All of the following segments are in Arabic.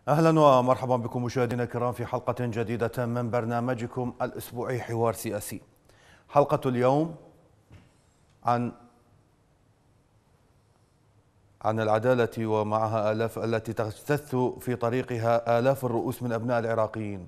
أهلا ومرحبا بكم مشاهدينا الكرام في حلقة جديدة من برنامجكم الأسبوعي حوار سياسي. حلقة اليوم عن العدالة ومعها آلاف التي تجتث في طريقها آلاف الرؤوس من أبناء العراقيين،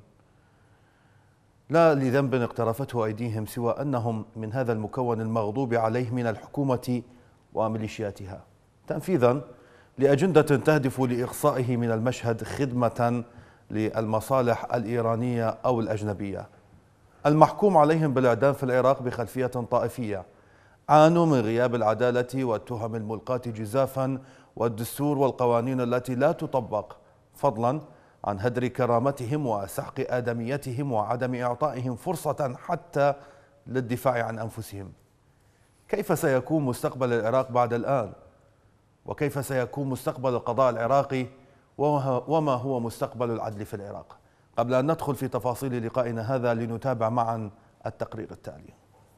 لا لذنب اقترفته أيديهم سوى أنهم من هذا المكون المغضوب عليه من الحكومة وميليشياتها، تنفيذا لأجندة تهدف لإقصائه من المشهد خدمة للمصالح الإيرانية أو الأجنبية. المحكوم عليهم بالإعدام في العراق بخلفية طائفية عانوا من غياب العدالة والتهم الملقاة جزافا والدستور والقوانين التي لا تطبق، فضلا عن هدر كرامتهم وسحق آدميتهم وعدم إعطائهم فرصة حتى للدفاع عن أنفسهم. كيف سيكون مستقبل العراق بعد الآن؟ وكيف سيكون مستقبل القضاء العراقي؟ وما هو مستقبل العدل في العراق؟ قبل أن ندخل في تفاصيل لقائنا هذا لنتابع معا التقرير التالي.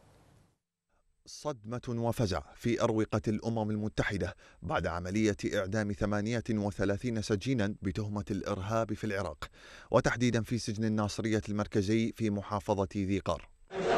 صدمة وفزع في أروقة الأمم المتحدة بعد عملية إعدام 38 سجينا بتهمة الإرهاب في العراق، وتحديدا في سجن الناصرية المركزي في محافظة ذي قار.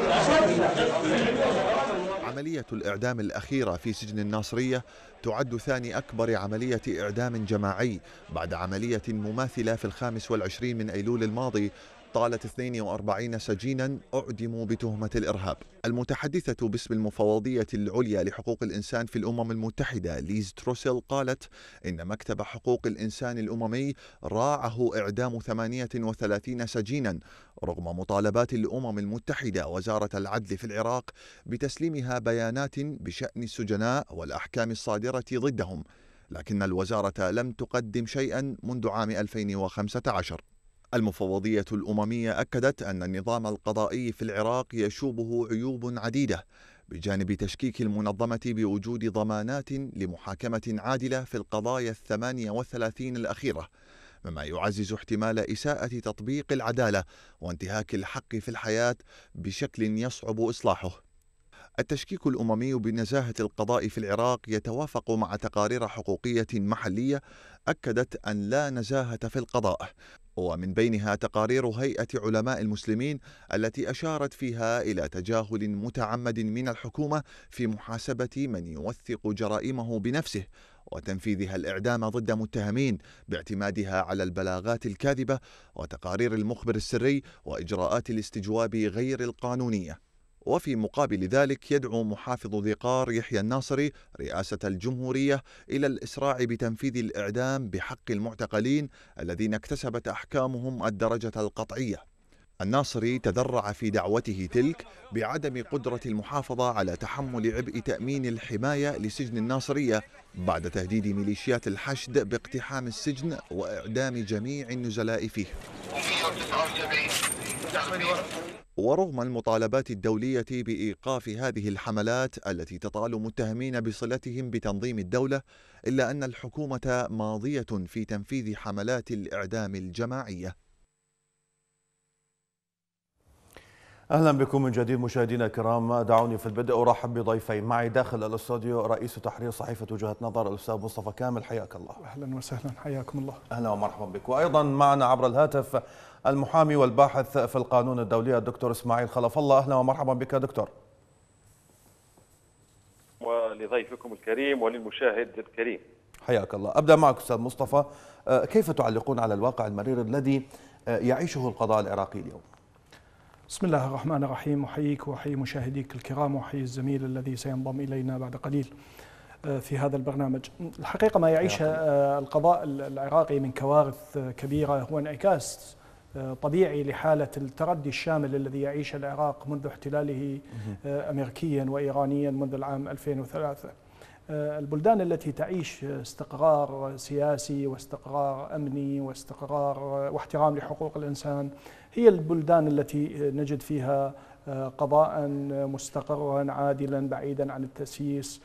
عملية الإعدام الأخيرة في سجن الناصرية تعد ثاني أكبر عملية إعدام جماعي بعد عملية مماثلة في 25 من أيلول الماضي طالت 42 سجينا أعدموا بتهمة الإرهاب. المتحدثة باسم المفوضية العليا لحقوق الإنسان في الأمم المتحدة ليز تروسيل قالت إن مكتب حقوق الإنسان الأممي راعه إعدام 38 سجينا رغم مطالبات الأمم المتحدة وزارة العدل في العراق بتسليمها بيانات بشأن السجناء والأحكام الصادرة ضدهم، لكن الوزارة لم تقدم شيئا منذ عام 2015. المفوضية الأممية أكدت أن النظام القضائي في العراق يشوبه عيوب عديدة، بجانب تشكيك المنظمة بوجود ضمانات لمحاكمة عادلة في القضايا 38 الأخيرة، مما يعزز احتمال إساءة تطبيق العدالة وانتهاك الحق في الحياة بشكل يصعب إصلاحه. التشكيك الأممي بنزاهة القضاء في العراق يتوافق مع تقارير حقوقية محلية أكدت أن لا نزاهة في القضاء، ومن بينها تقارير هيئة علماء المسلمين التي أشارت فيها إلى تجاهل متعمد من الحكومة في محاسبة من يوثق جرائمه بنفسه وتنفيذها الإعدام ضد متهمين باعتمادها على البلاغات الكاذبة وتقارير المخبر السري وإجراءات الاستجواب غير القانونية. وفي مقابل ذلك يدعو محافظ ذي قار يحيى الناصري رئاسة الجمهورية إلى الإسراع بتنفيذ الإعدام بحق المعتقلين الذين اكتسبت أحكامهم الدرجة القطعية. الناصري تذرع في دعوته تلك بعدم قدرة المحافظة على تحمل عبء تأمين الحماية لسجن الناصرية بعد تهديد ميليشيات الحشد باقتحام السجن وإعدام جميع النزلاء فيه. ورغم المطالبات الدولية بإيقاف هذه الحملات التي تطال متهمين بصلتهم بتنظيم الدولة، إلا أن الحكومة ماضية في تنفيذ حملات الإعدام الجماعية. أهلا بكم من جديد مشاهدينا الكرام. دعوني في البدء أرحب بضيفين معي داخل الاستوديو، رئيس تحرير صحيفة وجهة نظر الأستاذ مصطفى كامل، حياك الله. أهلا وسهلا، حياكم الله. أهلا ومرحبا بك. وأيضا معنا عبر الهاتف المحامي والباحث في القانون الدولي الدكتور إسماعيل خلف الله، أهلا ومرحبا بك دكتور. ولضيفكم الكريم وللمشاهد الكريم. حياك الله. أبدأ معك أستاذ مصطفى، كيف تعلقون على الواقع المرير الذي يعيشه القضاء العراقي اليوم؟ بسم الله الرحمن الرحيم، أحييك وأحيي مشاهديك الكرام وأحيي الزميل الذي سينضم إلينا بعد قليل في هذا البرنامج. الحقيقة ما يعيشه القضاء العراقي من كوارث كبيرة هو انعكاس طبيعي لحالة التردي الشامل الذي يعيشه العراق منذ احتلاله أمريكيا وإيرانيا منذ العام 2003. البلدان التي تعيش استقرار سياسي واستقرار أمني واستقرار واحترام لحقوق الإنسان هي البلدان التي نجد فيها قضاء مستقرا عادلا بعيدا عن التسييس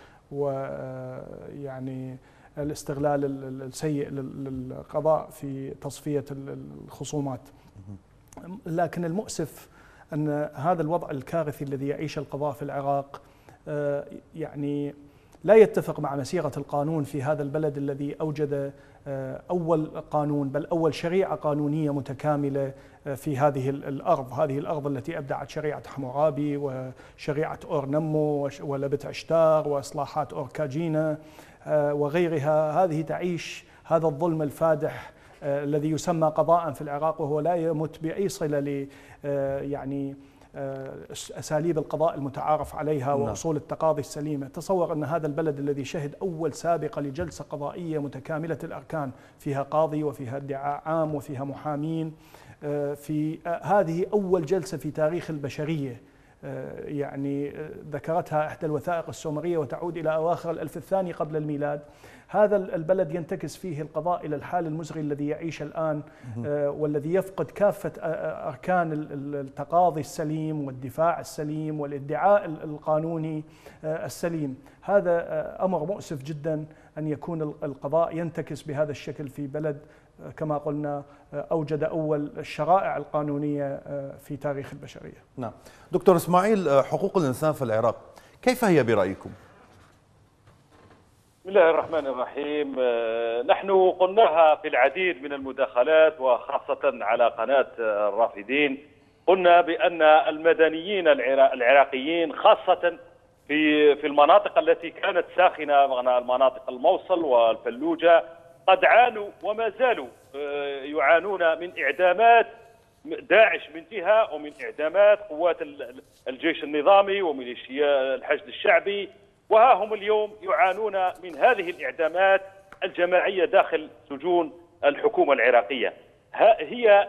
ويعني الاستغلال السيء للقضاء في تصفية الخصومات. لكن المؤسف أن هذا الوضع الكارثي الذي يعيش القضاء في العراق يعني لا يتفق مع مسيرة القانون في هذا البلد الذي أوجد أول قانون، بل أول شريعة قانونية متكاملة في هذه الأرض التي أبدعت شريعة حمورابي وشريعة أور نمو ولبت عشتار وإصلاحات أور كاجينا وغيرها. هذه تعيش هذا الظلم الفادح الذي يسمى قضاء في العراق، وهو لا يمت بأي صلة ل يعني أساليب القضاء المتعارف عليها وأصول التقاضي السليمة. تصور أن هذا البلد الذي شهد أول سابقة لجلسة قضائية متكاملة الأركان، فيها قاضي وفيها ادعاء عام وفيها محامين، في هذه أول جلسة في تاريخ البشرية، يعني ذكرتها إحدى الوثائق السومرية وتعود إلى أواخر الألف الثاني قبل الميلاد. هذا البلد ينتكس فيه القضاء إلى الحال المزري الذي يعيش الآن، والذي يفقد كافة أركان التقاضي السليم والدفاع السليم والادعاء القانوني السليم. هذا أمر مؤسف جدا أن يكون القضاء ينتكس بهذا الشكل في بلد كما قلنا أوجد أول الشرائع القانونية في تاريخ البشرية. نعم دكتور إسماعيل، حقوق الإنسان في العراق كيف هي برأيكم؟ بسم الله الرحمن الرحيم. نحن قلناها في العديد من المداخلات وخاصة على قناة الرافدين. قلنا بأن المدنيين العراقيين خاصة في المناطق التي كانت ساخنة، المناطق الموصل والفلوجة، قد عانوا وما زالوا يعانون من إعدامات داعش من جهة، ومن إعدامات قوات الجيش النظامي وميليشيا الحشد الشعبي، وها هم اليوم يعانون من هذه الإعدامات الجماعية داخل سجون الحكومة العراقية. هي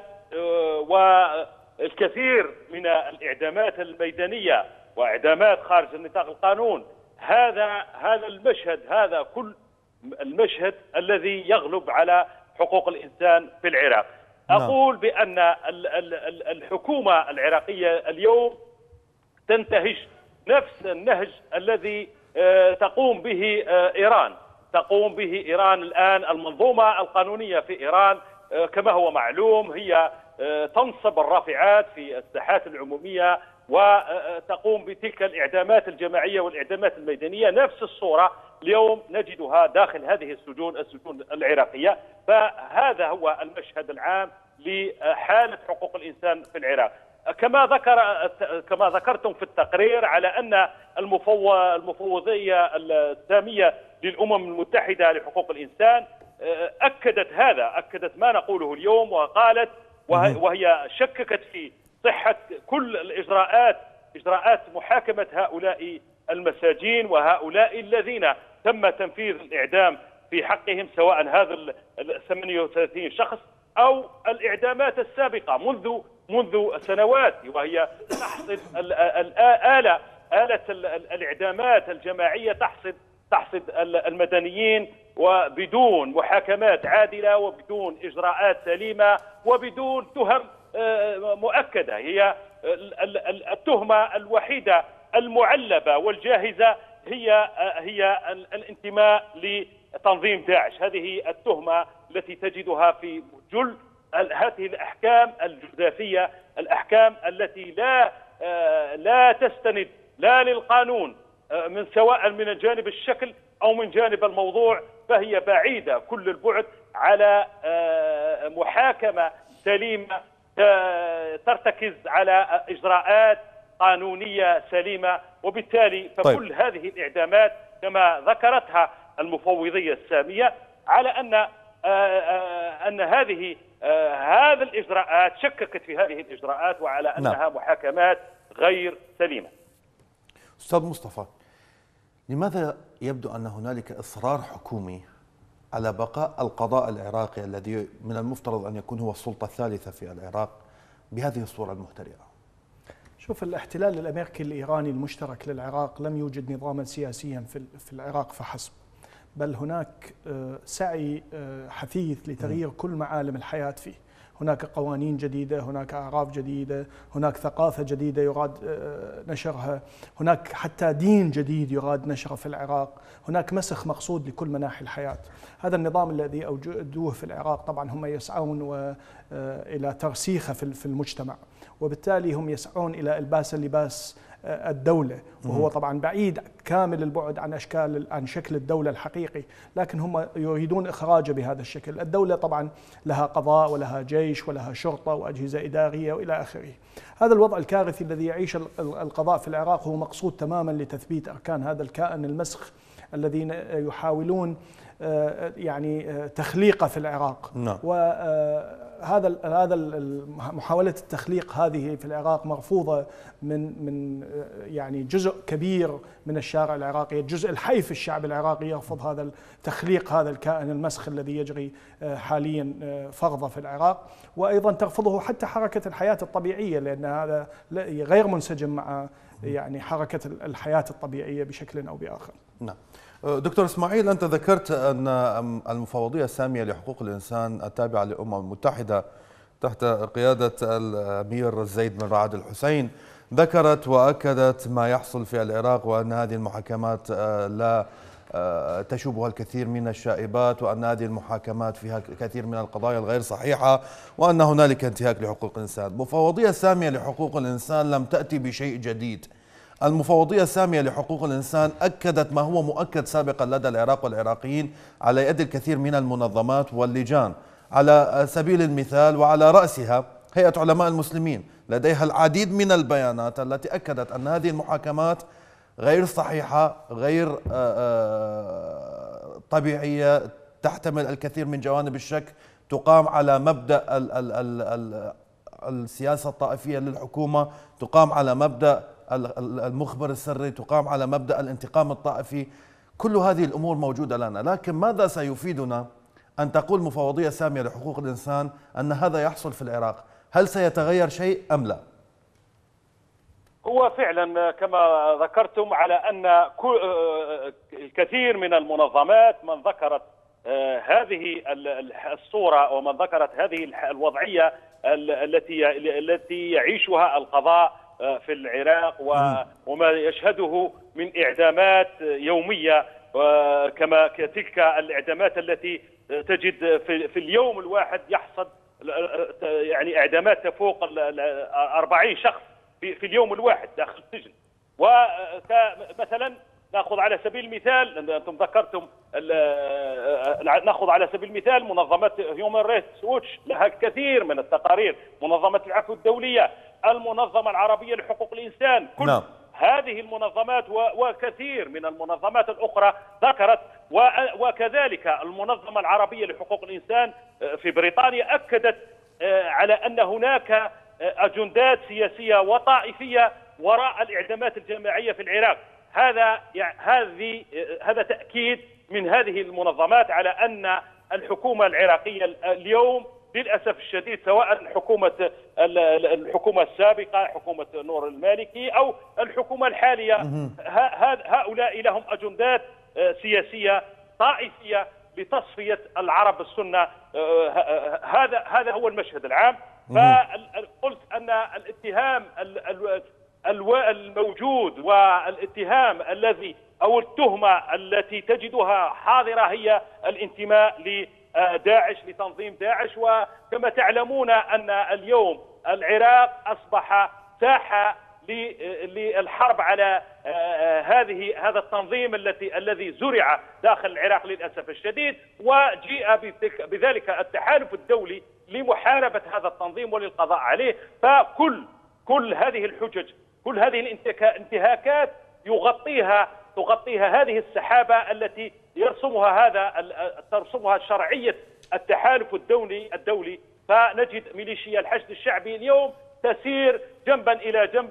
والكثير من الإعدامات الميدانية وإعدامات خارج نطاق القانون. هذا المشهد، هذا كل المشهد الذي يغلب على حقوق الإنسان في العراق. أقول بأن الحكومة العراقية اليوم تنتهج نفس النهج الذي تقوم به إيران. تقوم به إيران الآن. المنظومة القانونية في إيران كما هو معلوم هي تنصب الرافعات في الساحات العمومية وتقوم بتلك الإعدامات الجماعية والإعدامات الميدانية. نفس الصورة اليوم نجدها داخل هذه السجون العراقية. فهذا هو المشهد العام لحالة حقوق الإنسان في العراق. كما ذكرتم في التقرير على أن المفوضية السامية للأمم المتحدة لحقوق الإنسان أكدت ما نقوله اليوم، وقالت وهي شككت في صحة كل إجراءات محاكمة هؤلاء المساجين وهؤلاء الذين تم تنفيذ الإعدام في حقهم، سواء هذا 38 شخص أو الإعدامات السابقة منذ سنوات، وهي تحصد آلة الإعدامات الجماعية تحصد المدنيين وبدون محاكمات عادلة وبدون إجراءات سليمة وبدون تهم مؤكدة. هي التهمة الوحيدة المعلبة والجاهزة هي الانتماء لتنظيم داعش. هذه التهمة التي تجدها في جل هذه الأحكام الجزافية، الأحكام التي لا تستند لا للقانون سواء من جانب الشكل أو من جانب الموضوع، فهي بعيدة كل البعد على محاكمة سليمة ترتكز على إجراءات قانونية سليمة. وبالتالي فكل هذه الإعدامات كما ذكرتها المفوضية السامية على أن هذه الإجراءات شككت في هذه الإجراءات وعلى أنها محاكمات غير سليمة. أستاذ مصطفى، لماذا يبدو أن هنالك إصرار حكومي على بقاء القضاء العراقي الذي من المفترض أن يكون هو السلطة الثالثة في العراق بهذه الصورة المهترئة؟ شوف، الاحتلال الأمريكي الإيراني المشترك للعراق لم يوجد نظاما سياسيا في العراق فحسب، بل هناك سعي حثيث لتغيير كل معالم الحياة فيه. هناك قوانين جديدة، هناك أعراف جديدة، هناك ثقافة جديدة يراد نشرها، هناك حتى دين جديد يراد نشره في العراق، هناك مسخ مقصود لكل مناحي الحياة. هذا النظام الذي أوجدوه في العراق طبعا هم يسعون إلى ترسيخه في المجتمع، وبالتالي هم يسعون إلى إلباس اللباس الدولة، وهو طبعا بعيد كامل البعد عن شكل الدولة الحقيقي، لكن هم يريدون إخراجه بهذا الشكل. الدولة طبعا لها قضاء ولها جيش ولها شرطة وأجهزة إدارية وإلى آخره. هذا الوضع الكارثي الذي يعيش القضاء في العراق هو مقصود تماما لتثبيت أركان هذا الكائن المسخ الذين يحاولون يعني تخليقه في العراق. نعم. وهذا محاولة التخليق هذه في العراق مرفوضة من يعني جزء كبير من الشارع العراقي. الجزء الحي في الشعب العراقي يرفض هذا تخليق هذا الكائن المسخ الذي يجري حاليا فرضه في العراق، وأيضا ترفضه حتى حركة الحياة الطبيعية، لأن هذا غير منسجم مع يعني حركة الحياة الطبيعية بشكل أو بآخر. نعم. دكتور إسماعيل، أنت ذكرت أن المفوضية السامية لحقوق الإنسان التابعة للأمم المتحدة تحت قيادة الأمير زيد بن رعد الحسين ذكرت وأكدت ما يحصل في العراق، وأن هذه المحاكمات لا تشوبها الكثير من الشائبات، وأن هذه المحاكمات فيها كثير من القضايا الغير صحيحة، وأن هنالك انتهاك لحقوق الإنسان. المفوضية السامية لحقوق الإنسان لم تأتي بشيء جديد. المفوضية السامية لحقوق الإنسان أكدت ما هو مؤكد سابقا لدى العراق والعراقيين على يد الكثير من المنظمات واللجان. على سبيل المثال وعلى رأسها هيئة علماء المسلمين، لديها العديد من البيانات التي أكدت أن هذه المحاكمات غير صحيحة، غير طبيعية، تحتمل الكثير من جوانب الشك، تقام على مبدأ السياسة الطائفية للحكومة، تقام على مبدأ المخبر السري، تقام على مبدأ الانتقام الطائفي. كل هذه الأمور موجودة لنا، لكن ماذا سيفيدنا أن تقول مفوضية سامية لحقوق الإنسان أن هذا يحصل في العراق؟ هل سيتغير شيء أم لا؟ هو فعلا كما ذكرتم على أن الكثير من المنظمات من ذكرت هذه الصورة ومن ذكرت هذه الوضعية التي يعيشها القضاء في العراق وما يشهده من إعدامات يومية، كما تلك الإعدامات التي تجد في اليوم الواحد يحصد يعني إعدامات تفوق 40 شخص في اليوم الواحد داخل السجن. ومثلا ناخذ على سبيل المثال، انتم ذكرتم ناخذ على سبيل المثال منظمه هيومن رايتس ووتش، لها الكثير من التقارير، منظمه العفو الدوليه، المنظمه العربيه لحقوق الانسان، كل هذه المنظمات وكثير من المنظمات الاخرى ذكرت، وكذلك المنظمه العربيه لحقوق الانسان في بريطانيا اكدت على ان هناك اجندات سياسيه وطائفيه وراء الاعدامات الجماعيه في العراق. هذا تأكيد من هذه المنظمات على أن الحكومة العراقية اليوم للأسف الشديد، سواء الحكومة السابقة حكومة نور المالكي أو الحكومة الحالية، هؤلاء لهم أجندات سياسية طائفية لتصفية العرب السنة. هذا هو المشهد العام. فقلت أن الاتهام الموجود والاتهام الذي أو التهمة التي تجدها حاضرة هي الانتماء لداعش، لتنظيم داعش. وكما تعلمون أن اليوم العراق أصبح ساحة للحرب على هذا التنظيم الذي زرع داخل العراق للأسف الشديد، وجيء بذلك التحالف الدولي لمحاربة هذا التنظيم وللقضاء عليه. فكل هذه الحجج، كل هذه الانتهاكات تغطيها هذه السحابة التي ترسمها شرعية التحالف الدولي. فنجد ميليشيا الحشد الشعبي اليوم تسير جنبا إلى جنب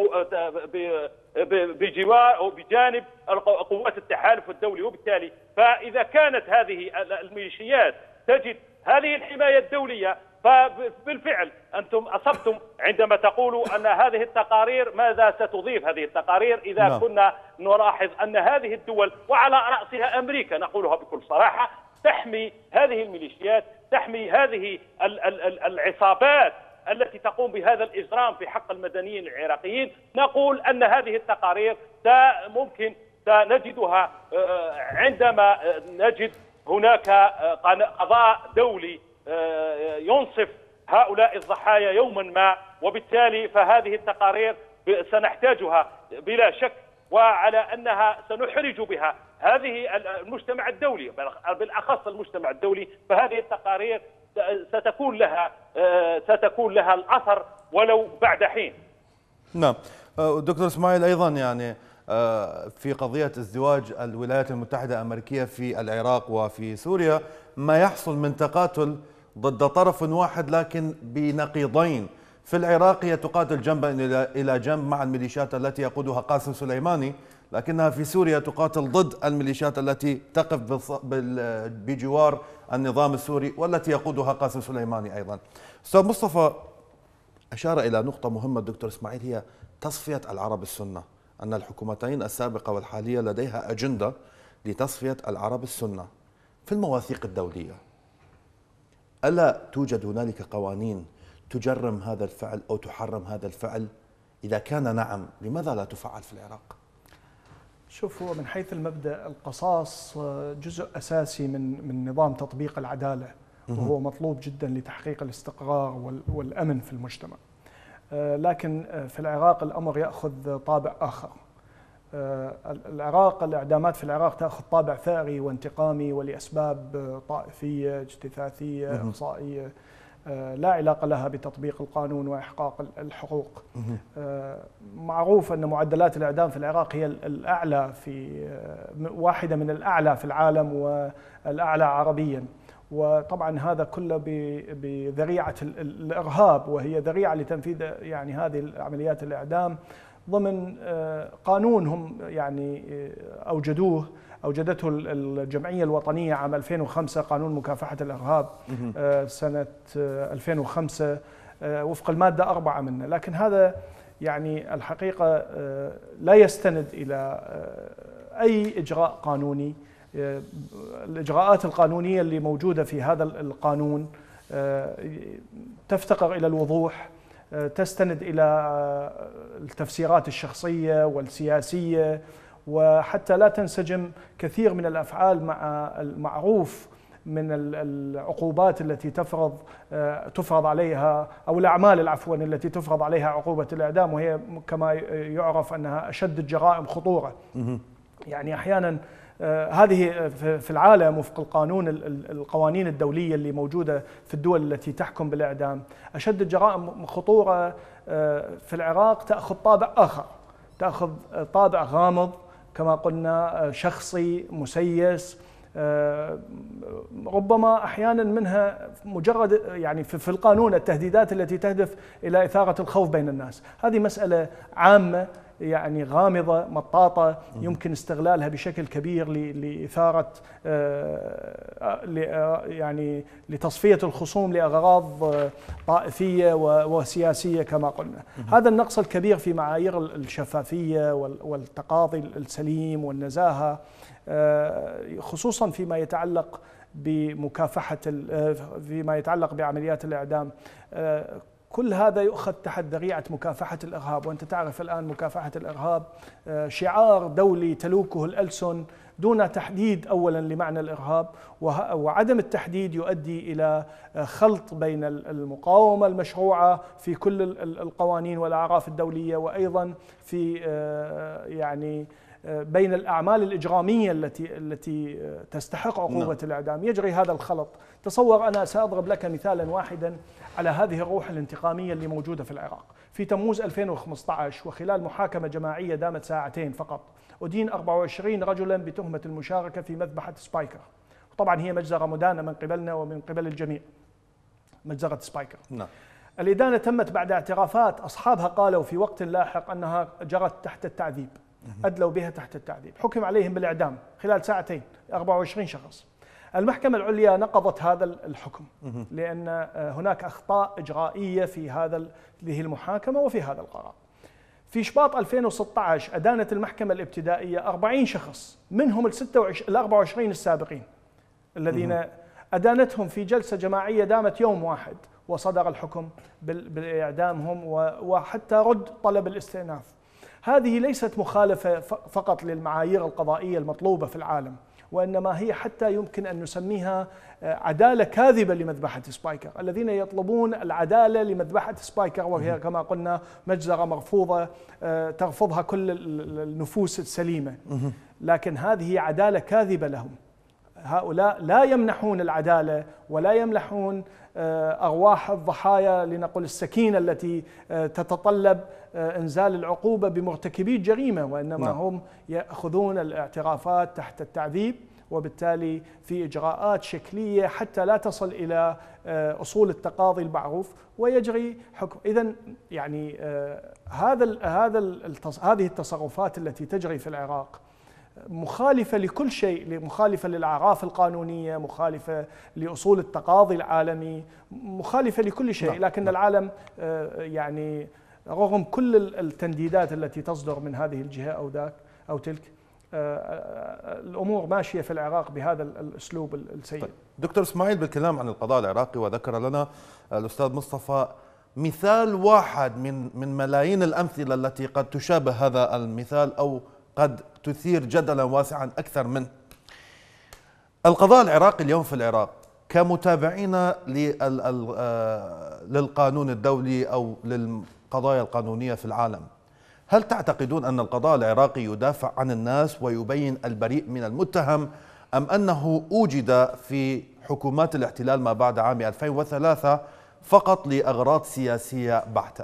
بجوار أو بجانب قوات التحالف الدولي. وبالتالي فإذا كانت هذه الميليشيات تجد هذه الحماية الدولية، فبالفعل أنتم أصبتم عندما تقولوا أن هذه التقارير، ماذا ستضيف هذه التقارير إذا كنا نلاحظ أن هذه الدول وعلى رأسها أمريكا، نقولها بكل صراحة، تحمي هذه الميليشيات، تحمي هذه العصابات التي تقوم بهذا الإجرام في حق المدنيين العراقيين. نقول أن هذه التقارير ممكن سنجدها عندما نجد هناك قضاء دولي ينصف هؤلاء الضحايا يوما ما. وبالتالي فهذه التقارير سنحتاجها بلا شك، وعلى أنها سنحرج بها هذه المجتمع الدولي، بالأخص المجتمع الدولي. فهذه التقارير ستكون لها الأثر ولو بعد حين. نعم دكتور اسماعيل، أيضا يعني في قضية ازدواج الولايات المتحدة الأمريكية في العراق وفي سوريا، ما يحصل من تقاتل ضد طرف واحد لكن بنقيضين. في العراق هي تقاتل جنبا إلى جنب مع الميليشيات التي يقودها قاسم سليماني، لكنها في سوريا تقاتل ضد الميليشيات التي تقف بجوار النظام السوري والتي يقودها قاسم سليماني أيضا. أستاذ مصطفى أشار إلى نقطة مهمة الدكتور إسماعيل، هي تصفية العرب السنة، أن الحكومتين السابقة والحالية لديها أجندة لتصفية العرب السنة. في المواثيق الدولية ألا توجد هنالك قوانين تجرم هذا الفعل أو تحرم هذا الفعل؟ إذا كان نعم، لماذا لا تفعل في العراق؟ شوف، هو من حيث المبدأ القصاص جزء أساسي من نظام تطبيق العدالة، وهو مطلوب جدا لتحقيق الاستقرار والأمن في المجتمع. لكن في العراق الأمر يأخذ طابع آخر. العراق، الإعدامات في العراق تأخذ طابع ثأري وانتقامي ولأسباب طائفية اجتثاثية إقصائية لا علاقة لها بتطبيق القانون وإحقاق الحقوق. معروف أن معدلات الإعدام في العراق هي الأعلى، في واحدة من الأعلى في العالم والأعلى عربيا. وطبعا هذا كله بذريعة الإرهاب، وهي ذريعة لتنفيذ يعني هذه عمليات الإعدام ضمن قانون هم يعني أوجدته الجمعية الوطنية عام 2005، قانون مكافحة الإرهاب سنة 2005 وفق المادة 4 منه. لكن هذا يعني الحقيقة لا يستند إلى أي إجراء قانوني. الإجراءات القانونية اللي موجودة في هذا القانون تفتقر إلى الوضوح، تستند إلى التفسيرات الشخصية والسياسية، وحتى لا تنسجم كثير من الأفعال مع المعروف من العقوبات التي تفرض عليها، أو الأعمال عفوا التي تفرض عليها عقوبة الإعدام، وهي كما يعرف أنها أشد الجرائم خطورة. يعني أحيانا هذه في العالم وفق القوانين الدولية اللي موجودة في الدول التي تحكم بالإعدام، أشد الجرائم خطورة في العراق تأخذ طابع آخر، تأخذ طابع غامض كما قلنا، شخصي مسيس، ربما أحيانا منها مجرد يعني في القانون التهديدات التي تهدف إلى إثارة الخوف بين الناس. هذه مسألة عامة يعني غامضة مطاطة يمكن استغلالها بشكل كبير لإثارة يعني لتصفية الخصوم لأغراض طائفية وسياسية كما قلنا. هذا النقص الكبير في معايير الشفافية والتقاضي السليم والنزاهة، خصوصا فيما يتعلق بعمليات الإعدام. كل هذا يؤخذ تحت ذريعة مكافحة الإرهاب، وأنت تعرف الآن مكافحة الإرهاب شعار دولي تلوكه الألسن دون تحديد أولا لمعنى الإرهاب، وعدم التحديد يؤدي إلى خلط بين المقاومة المشروعة في كل القوانين والأعراف الدولية، وأيضا في يعني بين الأعمال الإجرامية التي تستحق عقوبة الإعدام. يجري هذا الخلط. تصور، أنا سأضرب لك مثالا واحدا على هذه الروح الانتقامية اللي موجودة في العراق. في تموز 2015 وخلال محاكمة جماعية دامت ساعتين فقط، أدين 24 رجلا بتهمة المشاركة في مذبحة سبايكر. طبعا هي مجزرة مدانة من قبلنا ومن قبل الجميع، مجزرة سبايكر. نعم. الإدانة تمت بعد اعترافات أصحابها قالوا في وقت لاحق أنها جرت تحت التعذيب، أدلوا بها تحت التعذيب، حكم عليهم بالإعدام خلال ساعتين 24 شخص. المحكمة العليا نقضت هذا الحكم لأن هناك أخطاء إجرائية في هذه المحاكمة وفي هذا القرار. في شباط 2016 أدانت المحكمة الابتدائية 40 شخص، منهم ال 24 السابقين الذين أدانتهم في جلسة جماعية دامت يوم واحد، وصدر الحكم بإعدامهم وحتى رد طلب الاستئناف. هذه ليست مخالفة فقط للمعايير القضائية المطلوبة في العالم، وإنما هي حتى يمكن أن نسميها عدالة كاذبة لمذبحة سبايكر. الذين يطلبون العدالة لمذبحة سبايكر وهي كما قلنا مجزرة مرفوضة ترفضها كل النفوس السليمة، لكن هذه عدالة كاذبة لهم. هؤلاء لا يمنحون العدالة ولا يمنحون أرواح الضحايا لنقل السكينة التي تتطلب إنزال العقوبة بمرتكبي الجريمة، وإنما هم يأخذون الاعترافات تحت التعذيب، وبالتالي في إجراءات شكلية حتى لا تصل إلى أصول التقاضي المعروف ويجري حكم. إذن يعني هذه التصرفات التي تجري في العراق مخالفة لكل شيء، مخالفة للأعراف القانونية، مخالفة لأصول التقاضي العالمي، مخالفة لكل شيء. لكن العالم يعني رغم كل التنديدات التي تصدر من هذه الجهة أو ذاك أو تلك، الأمور ماشية في العراق بهذا الأسلوب السيء. طيب. دكتور إسماعيل، بالكلام عن القضاء العراقي وذكر لنا الأستاذ مصطفى مثال واحد من ملايين الأمثلة التي قد تشابه هذا المثال أو قد تثير جدلا واسعا أكثر منه. القضاء العراقي اليوم في العراق كمتابعين للقانون الدولي أو للقضايا القانونية في العالم، هل تعتقدون أن القضاء العراقي يدافع عن الناس ويبين البريء من المتهم، أم أنه أوجد في حكومات الاحتلال ما بعد عام 2003 فقط لأغراض سياسية بحتة؟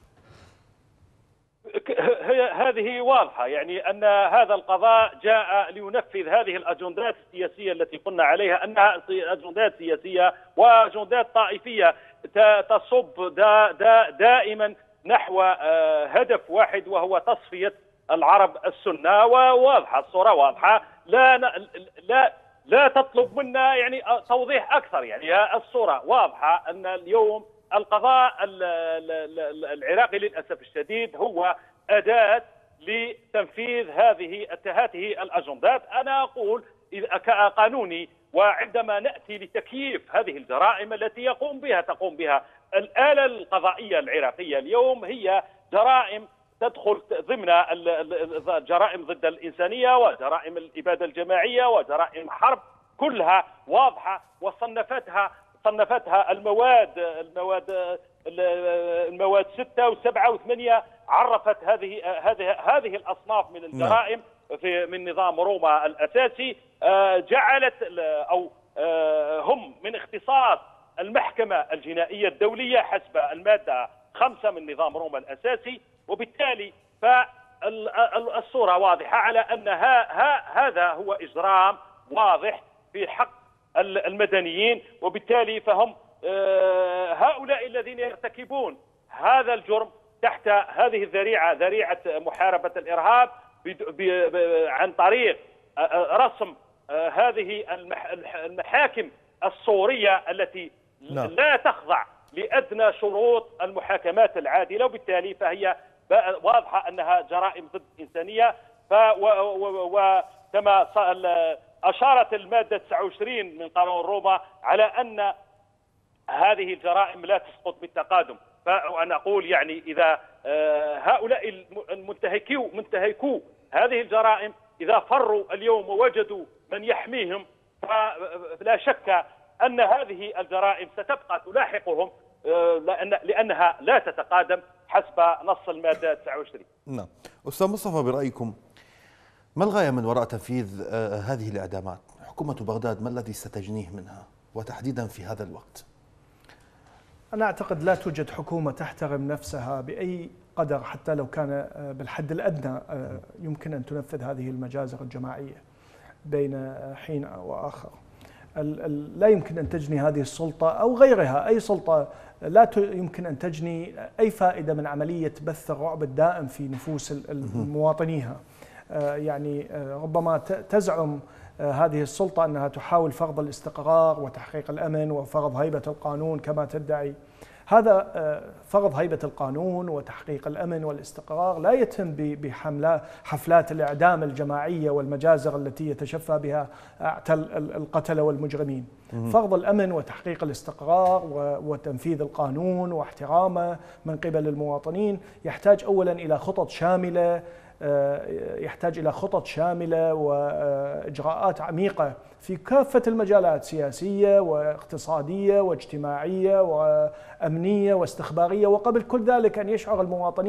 هذه واضحة، يعني أن هذا القضاء جاء لينفذ هذه الأجندات السياسية التي قلنا عليها أنها أجندات سياسية وأجندات طائفية تصب دائما نحو هدف واحد، وهو تصفية العرب السنة. وواضحة الصورة واضحة، لا تطلب منا يعني توضيح أكثر. يعني الصورة واضحة أن اليوم القضاء العراقي للأسف الشديد هو أداة لتنفيذ هذه الأجندات. أنا أقول كقانوني، وعندما نأتي لتكييف هذه الجرائم التي تقوم بها الآلة القضائية العراقية اليوم، هي جرائم تدخل ضمن جرائم ضد الإنسانية وجرائم الإبادة الجماعية وجرائم حرب، كلها واضحة. صنفتها المواد 6 و7 و8 عرفت هذه الأصناف من الجرائم من نظام روما الأساسي. جعلت أو هم من اختصاص المحكمة الجنائية الدولية حسب المادة 5 من نظام روما الأساسي، وبالتالي فالصورة واضحة على أن هذا هو إجرام واضح في حق المدنيين، وبالتالي فهم هؤلاء الذين يرتكبون هذا الجرم تحت هذه الذريعة، ذريعة محاربة الإرهاب، عن طريق رسم هذه المحاكم الصورية التي لا تخضع لأدنى شروط المحاكمات العادلة، وبالتالي فهي واضحة أنها جرائم ضد الإنسانية. وكما أشارت المادة 29 من قانون روما على أن هذه الجرائم لا تسقط بالتقادم. فأنا أقول يعني إذا هؤلاء منتهكو هذه الجرائم إذا فروا اليوم ووجدوا من يحميهم، فلا شك أن هذه الجرائم ستبقى تلاحقهم لأنها لا تتقادم حسب نص المادة 29. نعم. أستاذ مصطفى، برأيكم ما الغاية من وراء تنفيذ هذه الإعدامات؟ حكومة بغداد ما الذي ستجنيه منها وتحديدا في هذا الوقت؟ أنا أعتقد لا توجد حكومة تحترم نفسها بأي قدر حتى لو كان بالحد الأدنى يمكن أن تنفذ هذه المجازر الجماعية بين حين وآخر. لا يمكن أن تجني هذه السلطة أو غيرها، أي سلطة لا يمكن أن تجني أي فائدة من عملية بث الرعب الدائم في نفوس مواطنيها. يعني ربما تزعم هذه السلطة أنها تحاول فرض الاستقرار وتحقيق الأمن وفرض هيبة القانون كما تدعي. هذا فرض هيبة القانون وتحقيق الأمن والاستقرار لا يتم بحفلات الإعدام الجماعية والمجازر التي يتشفى بها القتلة والمجرمين. فرض الأمن وتحقيق الاستقرار وتنفيذ القانون واحترامه من قبل المواطنين يحتاج أولا إلى خطط شاملة يحتاج إلى خطط شاملة وإجراءات عميقة في كافة المجالات، سياسية واقتصادية واجتماعية وأمنية واستخبارية، وقبل كل ذلك أن يشعر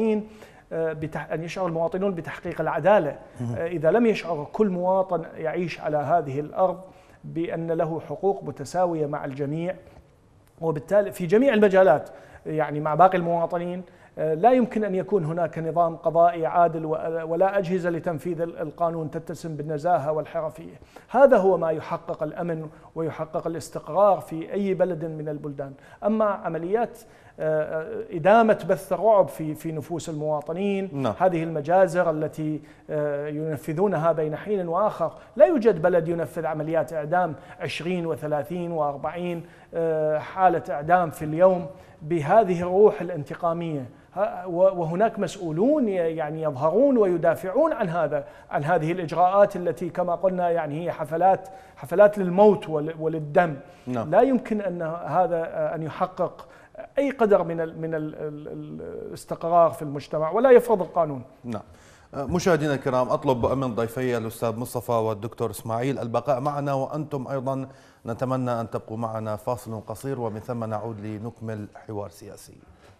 المواطنون بتحقيق العدالة. إذا لم يشعر كل مواطن يعيش على هذه الأرض بأن له حقوق متساوية مع الجميع، وبالتالي في جميع المجالات يعني مع باقي المواطنين، لا يمكن أن يكون هناك نظام قضائي عادل ولا أجهزة لتنفيذ القانون تتسم بالنزاهة والحرفية. هذا هو ما يحقق الأمن ويحقق الاستقرار في أي بلد من البلدان. أما عمليات إدامة بث الرعب في نفوس المواطنين، هذه المجازر التي ينفذونها بين حين وآخر، لا يوجد بلد ينفذ عمليات إعدام 20 و30 و40 حالة إعدام في اليوم بهذه الروح الانتقامية. وهناك مسؤولون يعني يظهرون ويدافعون عن هذه الإجراءات التي كما قلنا يعني هي حفلات للموت وللدم. لا يمكن أن هذا أن يحقق أي قدر من الاستقرار في المجتمع ولا يفرض القانون. نعم. مشاهدينا الكرام، أطلب من ضيفي الأستاذ مصطفى والدكتور إسماعيل البقاء معنا، وأنتم أيضا نتمنى أن تبقوا معنا. فاصل قصير ومن ثم نعود لنكمل حوار سياسي.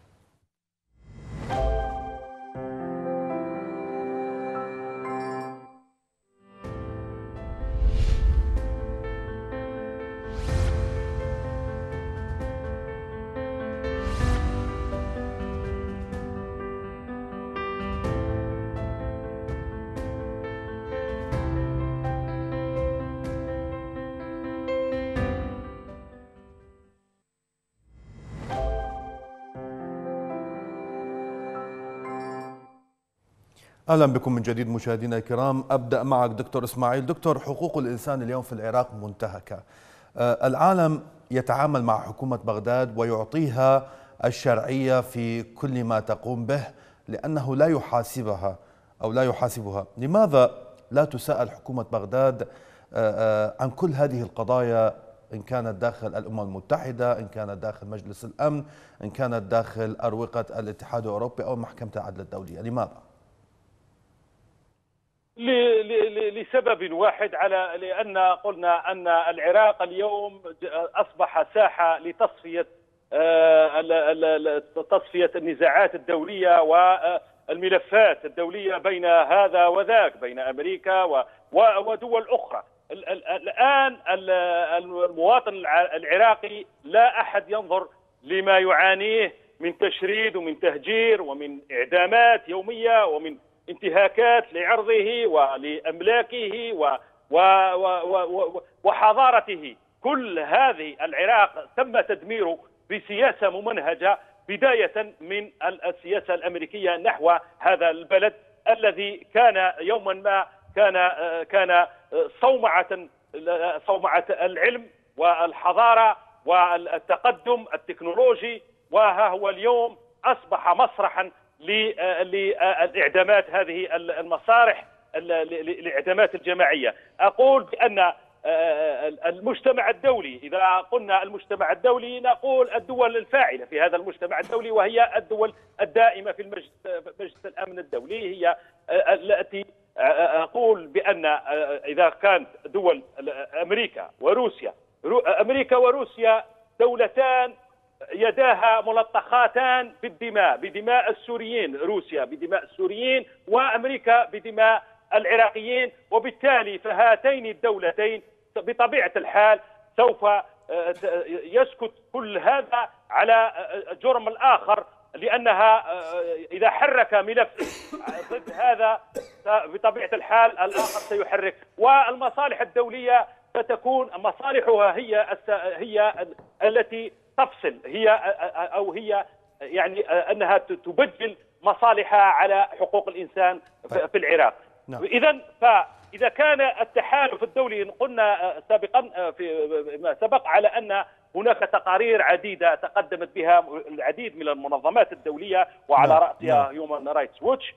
أهلا بكم من جديد مشاهدينا الكرام. أبدأ معك دكتور إسماعيل. دكتور، حقوق الإنسان اليوم في العراق منتهكة. العالم يتعامل مع حكومة بغداد ويعطيها الشرعية في كل ما تقوم به لأنه لا يحاسبها أو لا يحاسبها. لماذا لا تسأل حكومة بغداد عن كل هذه القضايا، إن كانت داخل الأمم المتحدة، إن كانت داخل مجلس الأمن، إن كانت داخل أروقة الاتحاد الأوروبي أو محكمة العدل الدولية؟ لماذا؟ لسبب واحد، لأن قلنا أن العراق اليوم أصبح ساحة لتصفية النزاعات الدولية والملفات الدولية بين هذا وذاك، بين أمريكا ودول أخرى. الآن المواطن العراقي لا أحد ينظر لما يعانيه من تشريد ومن تهجير ومن إعدامات يومية ومن انتهاكات لعرضه ولأملاكه وحضارته. كل هذه العراق تم تدميره بسياسة ممنهجة، بداية من السياسة الأمريكية نحو هذا البلد الذي كان يوما ما كان صومعة العلم والحضارة والتقدم التكنولوجي، وها هو اليوم أصبح مسرحا للإعدامات، هذه المصارح الإعدامات الجماعية. أقول بأن المجتمع الدولي، إذا قلنا المجتمع الدولي نقول الدول الفاعلة في هذا المجتمع الدولي، وهي الدول الدائمة في مجلس الأمن الدولي، هي التي أقول بأن إذا كانت دول أمريكا وروسيا دولتان يداها ملطخاتان بالدماء، بدماء السوريين، روسيا بدماء السوريين وأمريكا بدماء العراقيين، وبالتالي فهاتين الدولتين بطبيعة الحال سوف يسكت كل هذا على جرم الآخر، لأنها إذا حرك ملف ضد هذا بطبيعة الحال الآخر سيحرك، والمصالح الدولية ستكون مصالحها هي التي تفصل، هي يعني أنها تبدل مصالحها على حقوق الإنسان في العراق. فإذا كان التحالف الدولي، قلنا سابقا فيما سبق على أن هناك تقارير عديدة تقدمت بها العديد من المنظمات الدولية وعلى رأسها هيومن رايتس ووتش،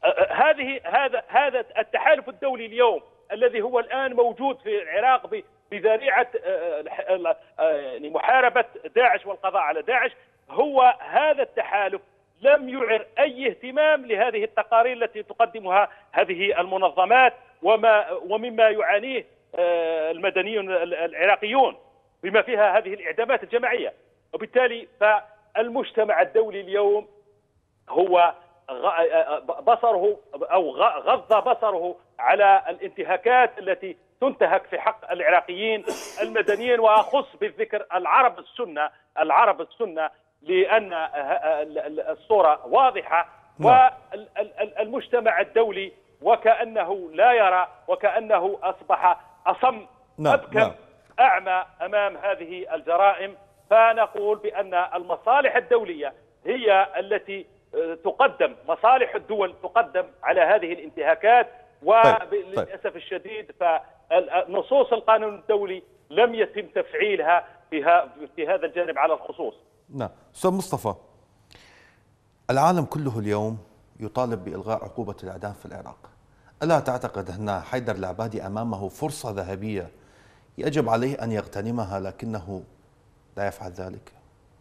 هذا التحالف الدولي اليوم الذي هو الآن موجود في العراق بذريعة محاربة داعش والقضاء على داعش، هو هذا التحالف لم يعر أي اهتمام لهذه التقارير التي تقدمها هذه المنظمات ومما يعانيه المدنيون العراقيون بما فيها هذه الإعدامات الجماعية. وبالتالي فالمجتمع الدولي اليوم هو بصره أو غض بصره على الانتهاكات التي تنتهك في حق العراقيين المدنيين، وأخص بالذكر العرب السنة لأن الصورة واضحة. والمجتمع الدولي وكأنه لا يرى، وكأنه أصبح أصم أبكم أعمى أمام هذه الجرائم. فنقول بأن المصالح الدولية هي التي تقدم، مصالح الدول تقدم على هذه الانتهاكات. وللأسف الشديد فنصوص القانون الدولي لم يتم تفعيلها في هذا الجانب على الخصوص. نعم أستاذ مصطفى، العالم كله اليوم يطالب بإلغاء عقوبة الإعدام في العراق. ألا تعتقد أن حيدر العبادي أمامه فرصة ذهبية يجب عليه أن يغتنمها لكنه لا يفعل ذلك؟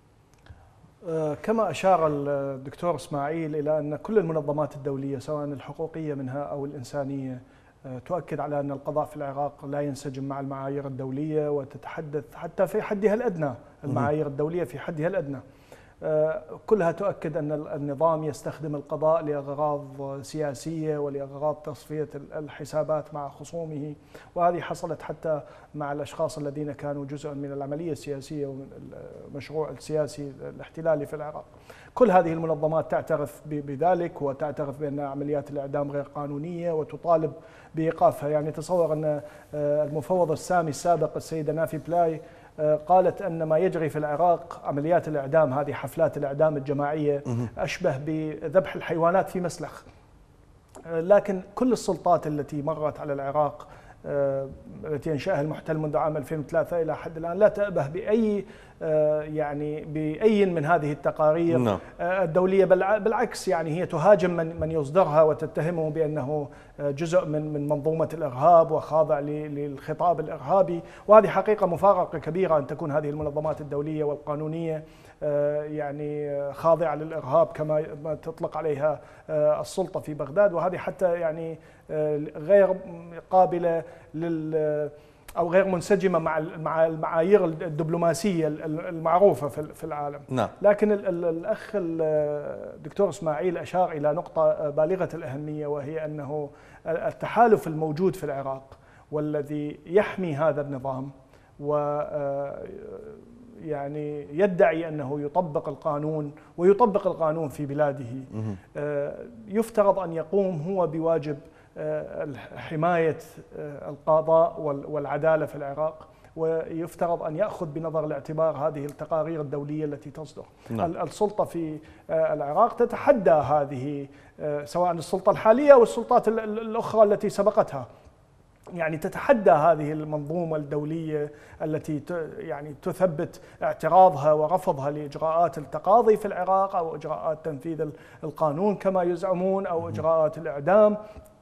كما أشار الدكتور إسماعيل إلى أن كل المنظمات الدولية سواء الحقوقية منها أو الإنسانية تؤكد على أن القضاء في العراق لا ينسجم مع المعايير الدولية، وتتحدث حتى في حدها الأدنى، المعايير الدولية في حدها الأدنى كلها تؤكد أن النظام يستخدم القضاء لأغراض سياسية ولأغراض تصفية الحسابات مع خصومه، وهذه حصلت حتى مع الأشخاص الذين كانوا جزءا من العملية السياسية ومن المشروع السياسي الاحتلالي في العراق. كل هذه المنظمات تعترف بذلك وتعترف بأن عمليات الإعدام غير قانونية وتطالب بإيقافها. يعني تصور أن المفوض السامي السابق السيدة نافي بلاي قالت أن ما يجري في العراق عمليات الإعدام، هذه حفلات الإعدام الجماعية، أشبه بذبح الحيوانات في مسلخ. لكن كل السلطات التي مرت على العراق التي أنشأها المحتل منذ عام 2003 إلى حد الآن لا تأبه بأي بأي من هذه التقارير الدولية، بالعكس يعني هي تهاجم من يصدرها وتتهمه بأنه جزء من منظومة الإرهاب وخاضع للخطاب الإرهابي. وهذه حقيقة مفارقة كبيرة أن تكون هذه المنظمات الدولية والقانونية يعني خاضعة للإرهاب كما تطلق عليها السلطة في بغداد، وهذه حتى يعني غير قابلة أو غير منسجمة مع المعايير الدبلوماسية المعروفة في العالم. لكن الأخ الدكتور إسماعيل أشار إلى نقطة بالغة الأهمية، وهي أنه التحالف الموجود في العراق والذي يحمي هذا النظام يعني يدعي أنه يطبق القانون ويطبق القانون في بلاده، يفترض أن يقوم هو بواجب حماية القضاء والعدالة في العراق، ويفترض أن يأخذ بنظر الاعتبار هذه التقارير الدولية التي تصدر. السلطة في العراق تتحدى هذه، سواء السلطة الحالية أو السلطات الأخرى التي سبقتها، يعني تتحدى هذه المنظومة الدولية التي يعني تثبت اعتراضها ورفضها لإجراءات التقاضي في العراق أو إجراءات تنفيذ القانون كما يزعمون أو إجراءات الإعدام.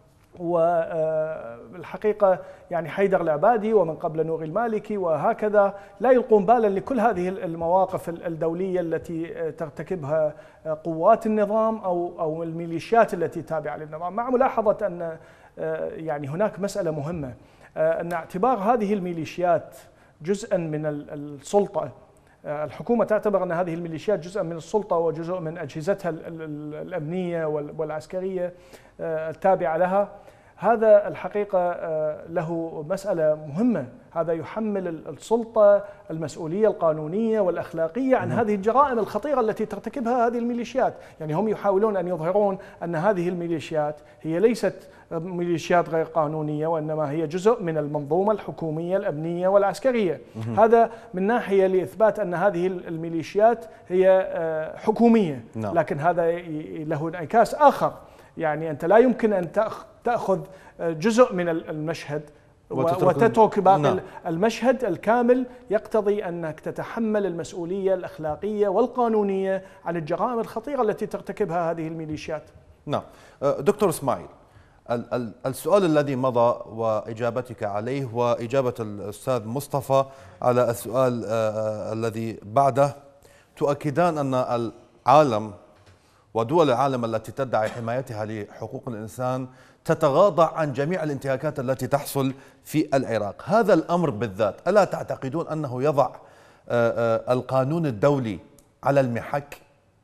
والحقيقة يعني حيدر العبادي ومن قبل نور المالكي وهكذا لا يلقون بالا لكل هذه المواقف الدولية التي ترتكبها قوات النظام أو الميليشيات التي تابعة للنظام، مع ملاحظة أن يعني هناك مسألة مهمة، أن اعتبار هذه الميليشيات جزءا من السلطة، الحكومة تعتبر أن هذه الميليشيات جزءا من السلطة وجزء من أجهزتها الأمنية والعسكرية التابعة لها. هذا الحقيقة له مسألة مهمة، هذا يحمل السلطة المسؤولية القانونية والأخلاقية عن هذه الجرائم الخطيرة التي ترتكبها هذه الميليشيات. يعني هم يحاولون أن يظهرون أن هذه الميليشيات هي ليست ميليشيات غير قانونية، وإنما هي جزء من المنظومة الحكومية الأمنية والعسكرية. هذا من ناحية لإثبات أن هذه الميليشيات هي حكومية، لكن هذا له انعكاس آخر، يعني أنت لا يمكن أن تأخذ جزء من المشهد وتترك باقي المشهد الكامل. يقتضي أنك تتحمل المسؤولية الأخلاقية والقانونية عن الجرائم الخطيرة التي ترتكبها هذه الميليشيات. نعم دكتور إسماعيل، السؤال الذي مضى وإجابتك عليه وإجابة الأستاذ مصطفى على السؤال الذي بعده تؤكدان أن العالم ودول العالم التي تدعي حمايتها لحقوق الإنسان تتغاضى عن جميع الانتهاكات التي تحصل في العراق. هذا الأمر بالذات ألا تعتقدون أنه يضع القانون الدولي على المحك؟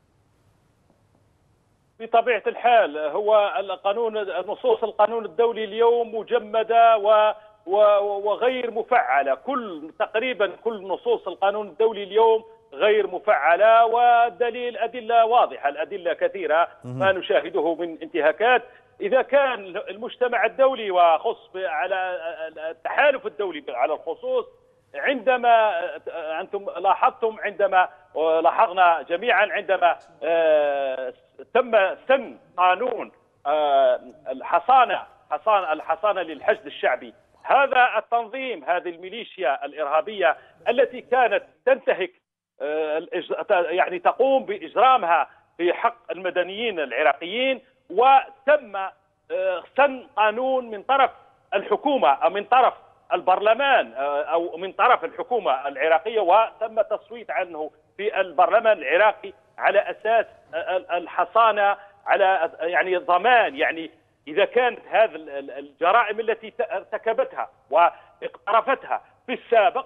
بطبيعة الحال هو نصوص القانون الدولي اليوم مجمدة وغير مفعلة. تقريبا كل نصوص القانون الدولي اليوم غير مفعلة، والدليل أدلة واضحة، الأدلة كثيرة ما نشاهده من انتهاكات. إذا كان المجتمع الدولي وخص على التحالف الدولي على الخصوص، عندما أنتم لاحظتم، عندما لاحظنا جميعا عندما تم سن قانون الحصانة للحشد الشعبي، هذا التنظيم، هذه الميليشيا الإرهابية التي كانت تنتهك يعني تقوم بإجرامها في حق المدنيين العراقيين، وتم سن قانون من طرف الحكومة أو من طرف البرلمان أو من طرف الحكومة العراقية، وتم تصويت عنه في البرلمان العراقي على أساس الحصانة، على يعني ضمان، يعني إذا كانت هذه الجرائم التي ارتكبتها واقترفتها في السابق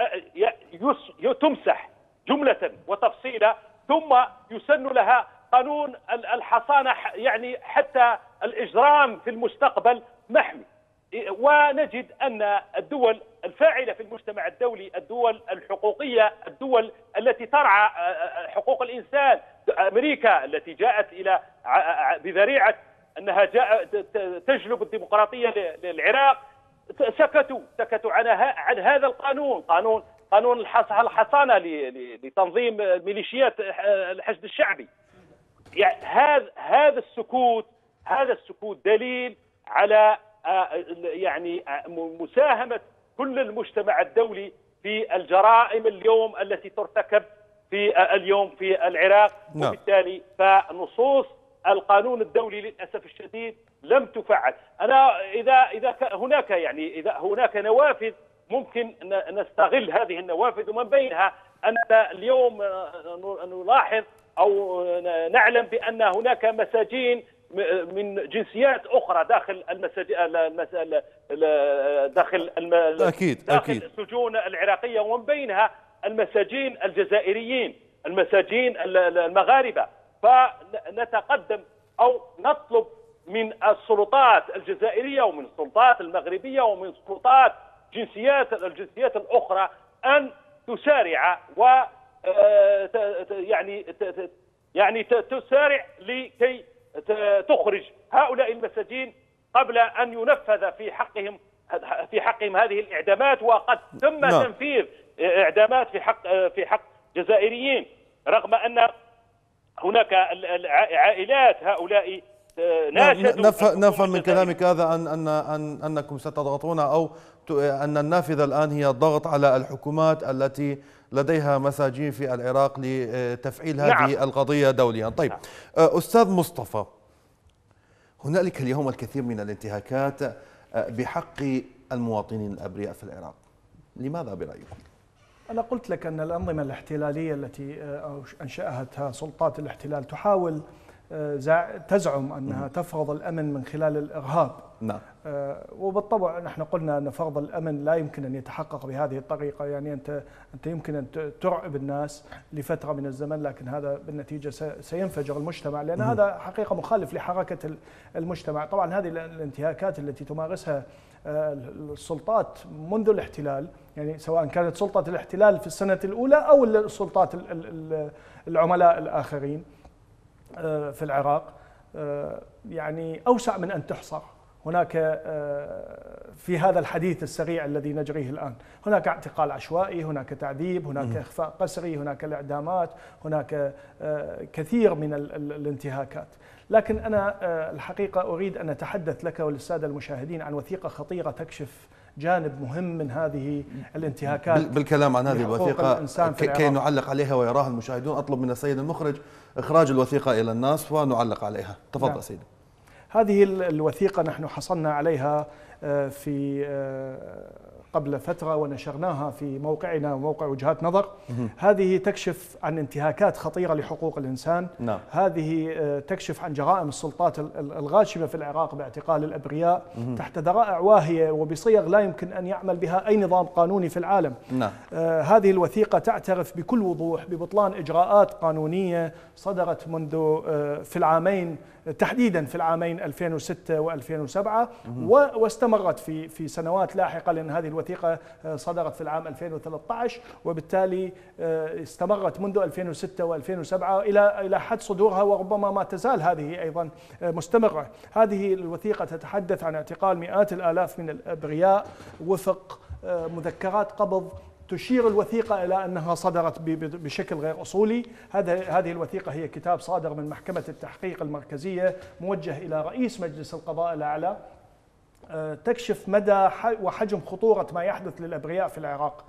تمسح جملة وتفصيلا، ثم يسن لها قانون الحصانة، يعني حتى الإجرام في المستقبل محمي. ونجد أن الدول الفاعلة في المجتمع الدولي، الدول الحقوقية، الدول التي ترعى حقوق الإنسان، أمريكا التي جاءت إلى بذريعة أنها تجلب الديمقراطية للعراق، سكتوا عن هذا القانون، قانون الحصانة لتنظيم ميليشيات الحشد الشعبي. يعني هذا السكوت دليل على يعني مساهمة كل المجتمع الدولي في الجرائم اليوم التي ترتكب اليوم في العراق. وبالتالي فنصوص القانون الدولي للأسف الشديد لم تفعل. إذا هناك نوافذ ممكن نستغل هذه النوافذ، ومن بينها أن اليوم نلاحظ أو نعلم بأن هناك مساجين من جنسيات أخرى داخل داخل السجون العراقية، ومن بينها المساجين الجزائريين، المساجين المغاربة. فنتقدم أو نطلب من السلطات الجزائرية ومن السلطات المغربية ومن السلطات الجنسيات الأخرى أن تسارع يعني تسارع لكي تخرج هؤلاء المساجين قبل أن ينفذ في حقهم هذه الإعدامات. وقد تم تنفيذ إعدامات في حق جزائريين، رغم أن هناك عائلات هؤلاء نفهم من كلامك هذا أنكم ستضغطون، أو أن النافذة الآن هي الضغط على الحكومات التي لديها مساجين في العراق لتفعيل هذه القضية دوليا. طيب أستاذ مصطفى، هنالك اليوم الكثير من الانتهاكات بحق المواطنين الأبرياء في العراق، لماذا برأيكم؟ أنا قلت لك أن الأنظمة الاحتلالية التي أنشأتها سلطات الاحتلال تحاول تزعم أنها تفرض الأمن من خلال الإرهاب. نعم. وبالطبع نحن قلنا أن فرض الأمن لا يمكن أن يتحقق بهذه الطريقة، يعني أنت يمكن أن ترعب الناس لفترة من الزمن، لكن هذا بالنتيجة سينفجر المجتمع، لأن هذا حقيقة مخالف لحركة المجتمع. طبعا هذه الانتهاكات التي تمارسها السلطات منذ الاحتلال، يعني سواء كانت سلطة الاحتلال في السنة الأولى أو السلطات العملاء الآخرين في العراق، يعني أوسع من أن تحصر. هناك في هذا الحديث السريع الذي نجريه الآن هناك اعتقال عشوائي، هناك تعذيب، هناك إخفاء قسري، هناك الإعدامات، هناك كثير من الانتهاكات. لكن أنا الحقيقة أريد أن أتحدث لك وللسادة المشاهدين عن وثيقة خطيرة تكشف جانب مهم من هذه الانتهاكات. بالكلام عن هذه الوثيقة كي نعلق عليها ويراها المشاهدون، أطلب من السيد المخرج إخراج الوثيقة إلى الناس ونعلق عليها. تفضل. نعم. سيدي. هذه الوثيقة نحن حصلنا عليها في قبل فترة ونشرناها في موقعنا وموقع وجهات نظر. هذه تكشف عن انتهاكات خطيرة لحقوق الإنسان. هذه تكشف عن جرائم السلطات الغاشمة في العراق باعتقال الأبرياء تحت ذرائع واهية وبصيغ لا يمكن أن يعمل بها أي نظام قانوني في العالم. هذه الوثيقة تعترف بكل وضوح ببطلان إجراءات قانونية صدرت منذ في العامين تحديدا في العامين 2006 و2007 واستمرت في سنوات لاحقة، لأن هذه الوثيقة صدرت في العام 2013 وبالتالي استمرت منذ 2006 و2007 إلى حد صدورها، وربما ما تزال هذه أيضا مستمرة. هذه الوثيقة تتحدث عن اعتقال مئات الآلاف من الأبرياء وفق مذكرات قبض تشير الوثيقة إلى أنها صدرت بشكل غير أصولي. هذه الوثيقة هي كتاب صادر من محكمة التحقيق المركزية موجه إلى رئيس مجلس القضاء الأعلى، تكشف مدى وحجم خطورة ما يحدث للأبرياء في العراق.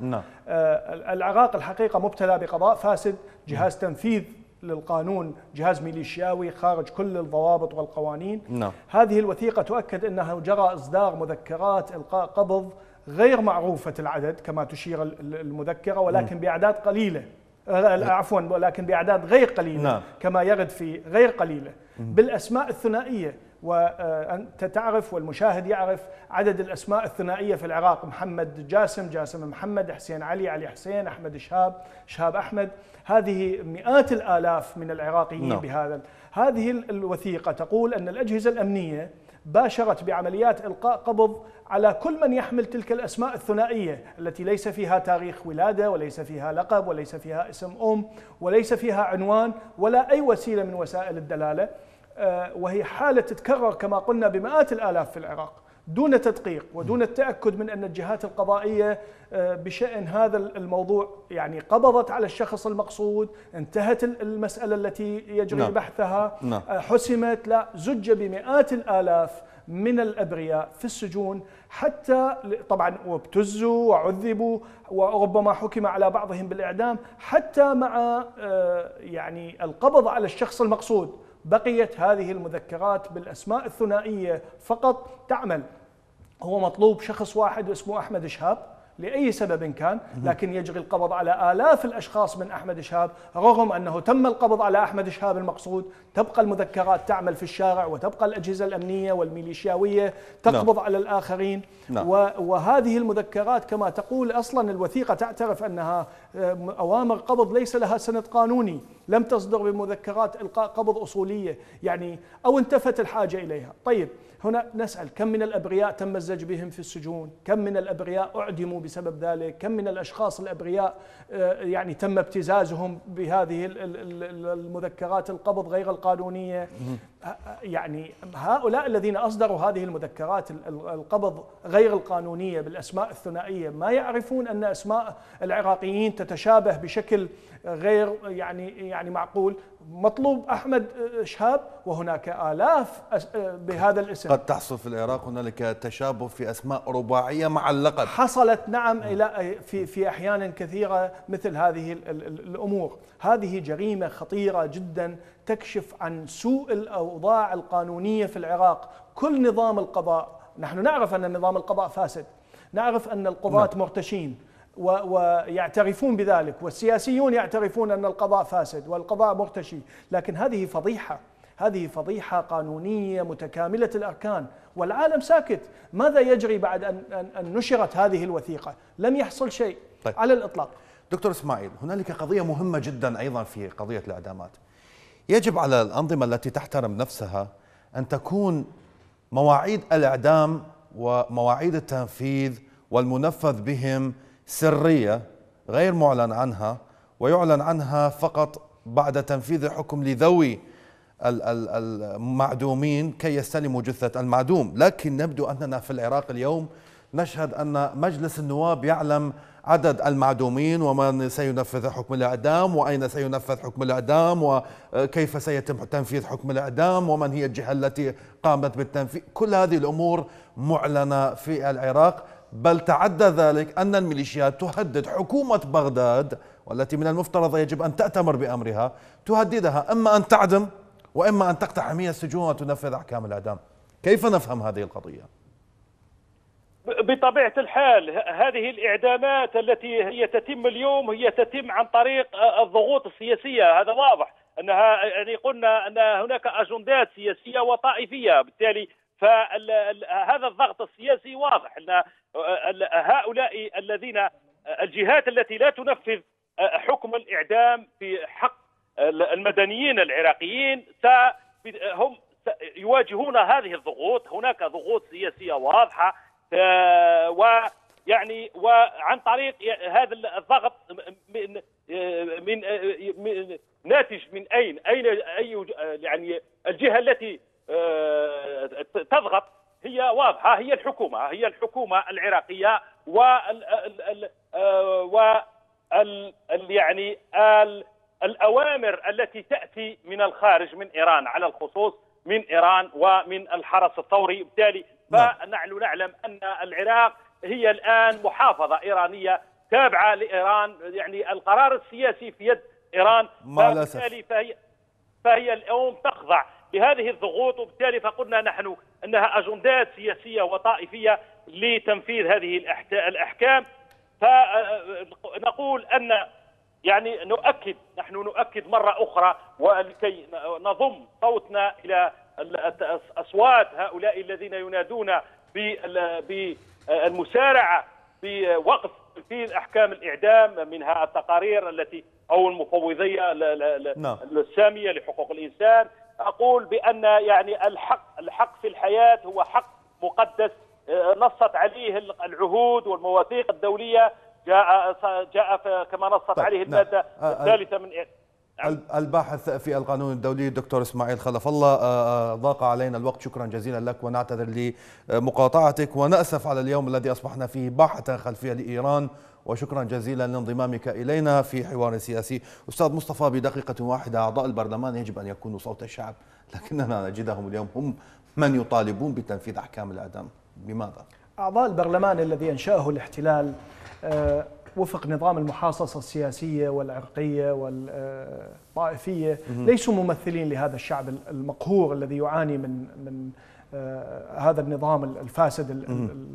العراق الحقيقة مبتلى بقضاء فاسد، جهاز تنفيذ للقانون جهاز ميليشياوي خارج كل الضوابط والقوانين. هذه الوثيقة تؤكد أنه جرى إصدار مذكرات إلقاء قبض غير معروفة العدد كما تشير المذكرة، ولكن بأعداد قليلة، عفوا ولكن بأعداد غير قليلة كما يرد في غير قليلة بالأسماء الثنائية. وأنت تعرف والمشاهد يعرف عدد الأسماء الثنائية في العراق: محمد جاسم، جاسم محمد، حسين علي، علي حسين، أحمد شهاب، شهاب أحمد. هذه مئات الآلاف من العراقيين بهذا. هذه الوثيقة تقول أن الأجهزة الأمنية باشرت بعمليات إلقاء قبض على كل من يحمل تلك الأسماء الثنائية التي ليس فيها تاريخ ولادة وليس فيها لقب وليس فيها اسم وليس فيها عنوان ولا أي وسيلة من وسائل الدلالة، وهي حالة تتكرر كما قلنا بمئات الآلاف في العراق دون تدقيق ودون التأكد من أن الجهات القضائية بشأن هذا الموضوع يعني قبضت على الشخص المقصود، انتهت المسألة التي يجري بحثها، حسمت. لا، زج بمئات الآلاف من الأبرياء في السجون، حتى طبعا وابتزوا وعذبوا وربما حكم على بعضهم بالإعدام، حتى مع يعني القبض على الشخص المقصود بقيت هذه المذكرات بالأسماء الثنائية فقط تعمل. هو مطلوب شخص واحد اسمه أحمد شهاب لأي سبب كان، لكن يجري القبض على آلاف الأشخاص من أحمد شهاب. رغم أنه تم القبض على أحمد شهاب المقصود، تبقى المذكرات تعمل في الشارع، وتبقى الأجهزة الأمنية والميليشياوية تقبض على الآخرين. وهذه المذكرات كما تقول أصلا الوثيقة تعترف أنها أوامر قبض ليس لها سند قانوني، لم تصدر بمذكرات إلقاء قبض أصولية يعني أو انتفت الحاجة إليها. طيب، هنا نسأل: كم من الأبرياء تم الزج بهم في السجون؟ كم من الأبرياء أعدموا بسبب ذلك؟ كم من الأشخاص الأبرياء يعني تم ابتزازهم بهذه المذكرات القبض غير القانونية؟ يعني هؤلاء الذين أصدروا هذه المذكرات القبض غير القانونية بالأسماء الثنائية ما يعرفون أن أسماء العراقيين تتشابه بشكل غير يعني معقول. مطلوب أحمد شهاب وهناك آلاف بهذا الاسم. قد تحصل في العراق هنالك تشابه في أسماء رباعية مع اللقب. حصلت نعم إلى في أحيان كثيرة مثل هذه الأمور. هذه جريمة خطيرة جدا تكشف عن سوء الأوضاع القانونية في العراق. كل نظام القضاء، نحن نعرف أن نظام القضاء فاسد، نعرف أن القضاة مرتشين ويعترفون بذلك، والسياسيون يعترفون أن القضاء فاسد والقضاء مرتشي، لكن هذه فضيحة، هذه فضيحة قانونية متكاملة الأركان، والعالم ساكت. ماذا يجري بعد أن نشرت هذه الوثيقة؟ لم يحصل شيء على الإطلاق. دكتور إسماعيل، هنالك قضية مهمة جدا أيضا في قضية الإعدامات. يجب على الأنظمة التي تحترم نفسها أن تكون مواعيد الإعدام ومواعيد التنفيذ والمنفذ بهم سرية غير معلن عنها، ويعلن عنها فقط بعد تنفيذ الحكم لذوي المعدومين كي يستلموا جثة المعدوم. لكن نبدو أننا في العراق اليوم نشهد أن مجلس النواب يعلم عدد المعدومين ومن سينفذ حكم الإعدام وأين سينفذ حكم الإعدام وكيف سيتم تنفيذ حكم الإعدام ومن هي الجهة التي قامت بالتنفيذ. كل هذه الأمور معلنة في العراق، بل تعدى ذلك أن الميليشيات تهدد حكومة بغداد والتي من المفترض يجب أن تأتمر بأمرها، تهددها إما أن تعدم وإما أن تقتحم هي السجون وتنفذ أحكام الإعدام. كيف نفهم هذه القضية؟ بطبيعة الحال هذه الإعدامات التي هي تتم اليوم هي تتم عن طريق الضغوط السياسية، هذا واضح أنها يعني قلنا أن هناك أجندات سياسية وطائفية، بالتالي فهذا الضغط السياسي واضح أن هؤلاء الذين الجهات التي لا تنفذ حكم الإعدام في حق المدنيين العراقيين هم يواجهون هذه الضغوط. هناك ضغوط سياسية واضحة، ويعني وعن طريق هذا الضغط من ناتج من أي يعني الجهة التي تضغط هي واضحة، هي الحكومة العراقية يعني الأوامر التي تأتي من الخارج من إيران، على الخصوص من إيران ومن الحرس الثوري. بالتالي فنحن نعلم أن العراق هي الآن محافظة إيرانية تابعة لإيران، يعني القرار السياسي في يد إيران، وبالتالي فهي اليوم تخضع لهذه الضغوط، وبالتالي فقلنا نحن أنها أجندات سياسية وطائفية لتنفيذ هذه الأحكام. فنقول أن يعني نحن نؤكد مرة أخرى، ولكي نضم صوتنا إلى أصوات هؤلاء الذين ينادون بالمسارعة بوقف تنفيذ أحكام الإعدام، منها التقارير التي أو المفوضية السامية لحقوق الإنسان. أقول بأن يعني الحق في الحياة هو حق مقدس نصت عليه العهود والمواثيق الدولية، جاء كما نصت عليه المادة الثالثة من الباحث في القانون الدولي الدكتور إسماعيل خلف الله. ضاق علينا الوقت، شكرا جزيلا لك ونعتذر لمقاطعتك، ونأسف على اليوم الذي أصبحنا فيه باحثا خلفية لإيران، وشكرا جزيلا لانضمامك إلينا في حوار سياسي. أستاذ مصطفى، بدقيقة واحدة، أعضاء البرلمان يجب أن يكونوا صوت الشعب، لكننا نجدهم اليوم هم من يطالبون بتنفيذ أحكام الإعدام. لماذا؟ أعضاء البرلمان الذي أنشأه الاحتلال وفق نظام المحاصصة السياسية والعرقية والطائفية ليسوا ممثلين لهذا الشعب المقهور الذي يعاني من هذا النظام الفاسد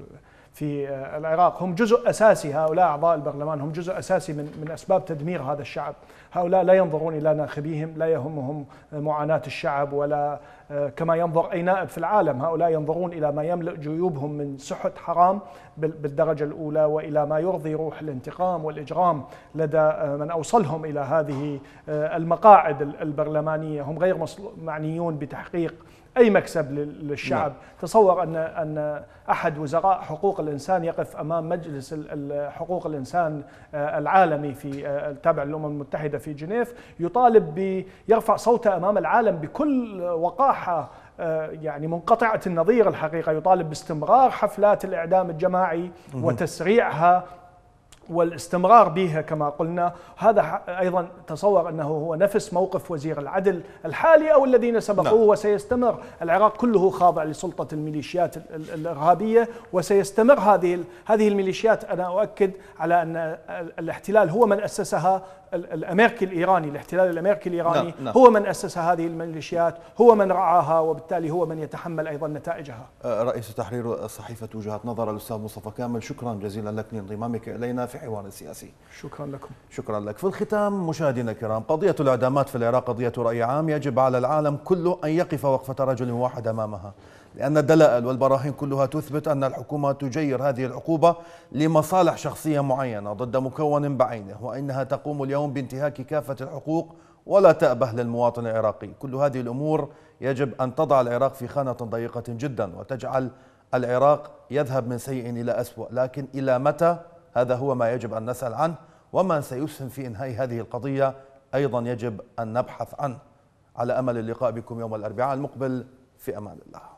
في العراق. هم جزء أساسي، هؤلاء أعضاء البرلمان هم جزء أساسي من أسباب تدمير هذا الشعب. هؤلاء لا ينظرون إلى ناخبيهم، لا يهمهم معاناة الشعب ولا كما ينظر أي نائب في العالم. هؤلاء ينظرون إلى ما يملأ جيوبهم من سحت حرام بالدرجة الأولى، وإلى ما يرضي روح الانتقام والإجرام لدى من أوصلهم إلى هذه المقاعد البرلمانية. هم غير معنيون بتحقيق أي مكسب للشعب. تصور أن أحد وزراء حقوق الإنسان يقف أمام مجلس حقوق الإنسان العالمي في التابع للأمم المتحدة في جنيف، يطالب يرفع صوته أمام العالم بكل وقاحة يعني منقطعة النظير الحقيقة، يطالب باستمرار حفلات الإعدام الجماعي وتسريعها والاستمرار بها كما قلنا. هذا أيضا تصور أنه هو نفس موقف وزير العدل الحالي أو الذين سبقوه. وسيستمر العراق كله خاضع لسلطة الميليشيات الإرهابية، وسيستمر هذه الميليشيات. أنا أؤكد على أن الاحتلال هو من أسسها، الأمريكي الإيراني، الاحتلال الأمريكي الإيراني هو من أسس هذه الميليشيات، هو من رعاها، وبالتالي هو من يتحمل أيضا نتائجها. رئيس تحرير صحيفة وجهات نظر الأستاذ مصطفى كامل، شكرا جزيلا لك لانضمامك إلينا في حوار سياسي. شكرا لكم. شكرا لك. في الختام مشاهدينا الكرام، قضية الإعدامات في العراق قضية رأي عام، يجب على العالم كله أن يقف وقفة رجل واحد أمامها، لأن الدلائل والبراهين كلها تثبت أن الحكومة تجير هذه العقوبة لمصالح شخصية معينة ضد مكون بعينه، وإنها تقوم اليوم بانتهاك كافة الحقوق ولا تأبه للمواطن العراقي. كل هذه الأمور يجب أن تضع العراق في خانة ضيقة جدا وتجعل العراق يذهب من سيء إلى أسوأ، لكن إلى متى؟ هذا هو ما يجب أن نسأل عنه، ومن سيسهم في إنهاء هذه القضية أيضا يجب أن نبحث عنه. على أمل اللقاء بكم يوم الأربعاء المقبل، في أمان الله.